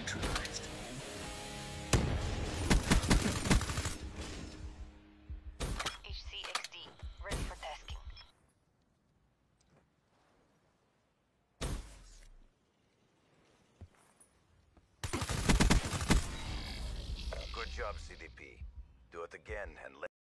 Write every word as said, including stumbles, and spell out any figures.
neutralized. H C X D, ready for tasking. Good job, C D P. Do it again and let